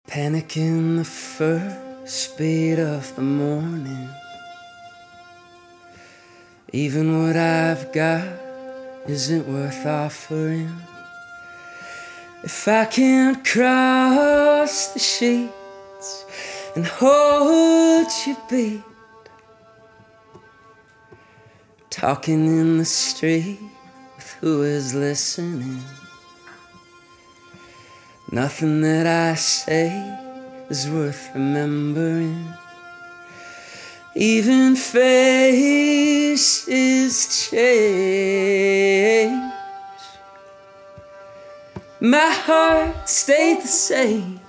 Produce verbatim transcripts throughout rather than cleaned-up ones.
Panic in the first beat of the morning. Even what I've got isn't worth offering. If I can't cross the sheets and hold your beat, talking in the street with who is listening, nothing that I say is worth remembering. Even faces change, my heart stayed the same.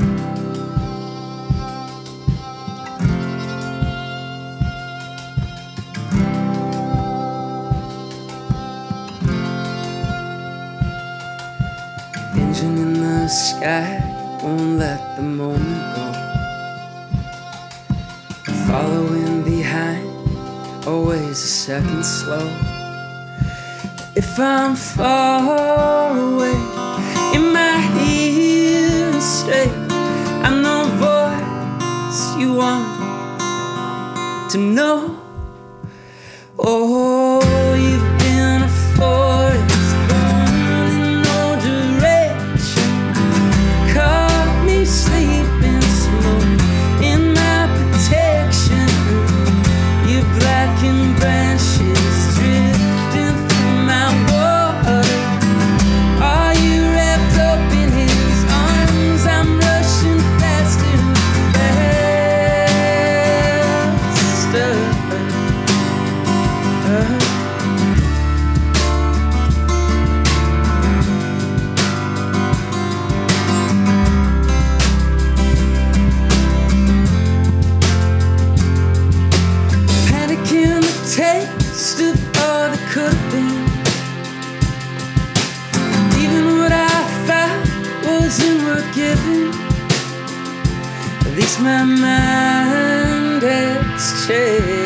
Engine in the sky won't let the moment go. Following behind, always a second slow. If I'm far away, am I hearing straight? I'm no voice you want to know. Oh, you've been a forest gone in no direction, caught me sleeping slow in my protection. Your blackened branches drifting through my water. Are you wrapped up in his arms? I'm rushing faster and faster. Panicking the taste of all that could have been. Even what I thought wasn't worth giving. At least my mind has changed.